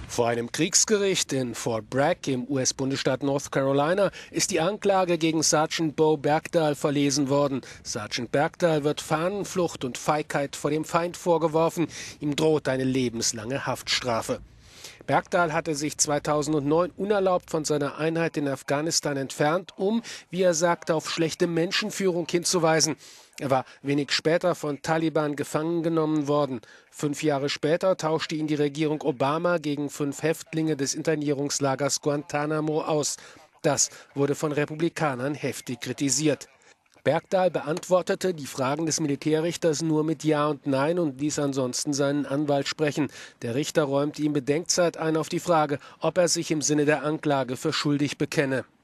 Vor einem Kriegsgericht in Fort Bragg im US-Bundesstaat North Carolina ist die Anklage gegen Sergeant Bo Bergdahl verlesen worden. Sergeant Bergdahl wird Fahnenflucht und Feigheit vor dem Feind vorgeworfen. Ihm droht eine lebenslange Haftstrafe. Bergdahl hatte sich 2009 unerlaubt von seiner Einheit in Afghanistan entfernt, um, wie er sagte, auf schlechte Menschenführung hinzuweisen. Er war wenig später von Taliban gefangen genommen worden. 5 Jahre später tauschte ihn die Regierung Obama gegen 5 Häftlinge des Internierungslagers Guantanamo aus. Das wurde von Republikanern heftig kritisiert. Bergdahl beantwortete die Fragen des Militärrichters nur mit Ja und Nein und ließ ansonsten seinen Anwalt sprechen. Der Richter räumte ihm Bedenkzeit ein auf die Frage, ob er sich im Sinne der Anklage für schuldig bekenne.